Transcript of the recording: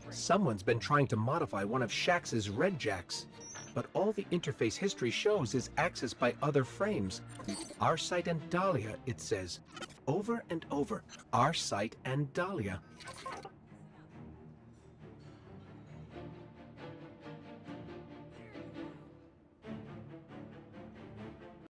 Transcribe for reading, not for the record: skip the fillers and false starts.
Someone's been trying to modify one of Shax's red jacks, but all the interface history shows is access by other frames. Our site and Dahlia, it says. Over and over, our site and Dahlia.